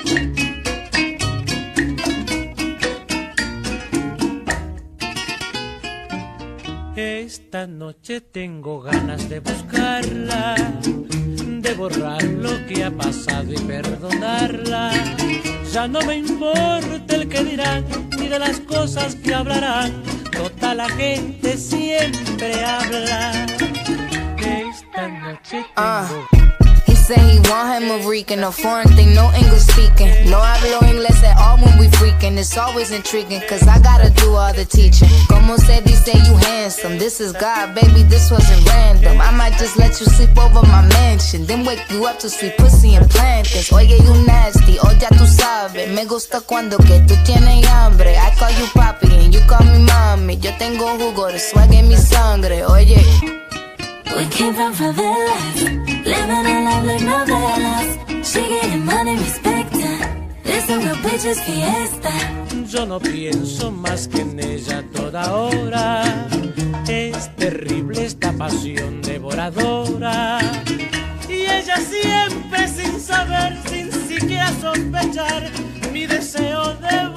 Esta noche tengo ganas de buscarla, de borrar lo que ha pasado y perdonarla. Ya no me importa el que dirán, ni de las cosas que hablarán. Toda la gente siempre habla. Esta noche tengo... He said he want him a Rican, a foreign thing, no English speaking. No hablo inglés at all when we freaking. It's always intriguing, cause I gotta do all the teaching. Como se dice, you handsome. This is God, baby, this wasn't random. I might just let you sleep over my mansion, then wake you up to sweet pussy and plantains. Oye, you nasty, oh ya tú sabes. Me gusta cuando que tú tienes hambre. I call you papi and you call me mommy. Yo tengo jugo de swag en mi sangre, oye. We came from favelas, living a life like novelas. She getting money, respect her. It's a real bitch's fiesta. Yo no pienso más que en ella toda hora. Es terrible esta pasión devoradora. Y ella siempre sin saber, sin siquiera sospechar, mi deseo de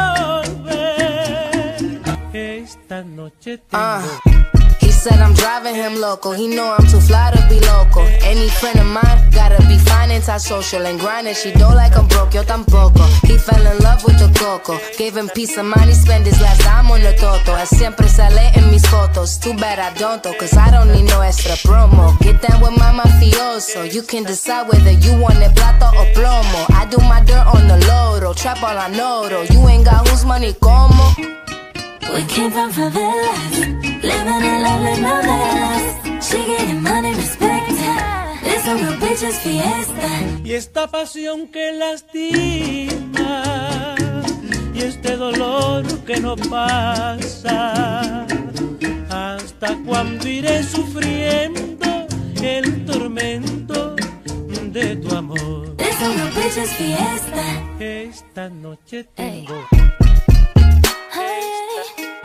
volver. Esta noche tengo... He said I'm driving him local. He know I'm too fly to be local. Any friend of mine gotta be fine, antisocial and grinding. She don't like I'm broke, yo tampoco. He fell in love with the coco. Gave him peace of mind, he spent his last dime on the toto. Él siempre sale en mis fotos. Too bad I don't though, cause I don't need no extra promo. Get down with my mafioso. You can decide whether you want it plata o plomo. I do my dirt on the lodo. Trap all I know though. You ain't got whose money como. We came from favelas, living a life like novelas. She getting money, respect her. It's a real bitch's fiesta. Y esta pasión que lastima, y este dolor que no pasa, ¿hasta cuándo iré sufriendo el tormento de tu amor? It's a real bitch's fiesta. Esta noche tengo... Hey.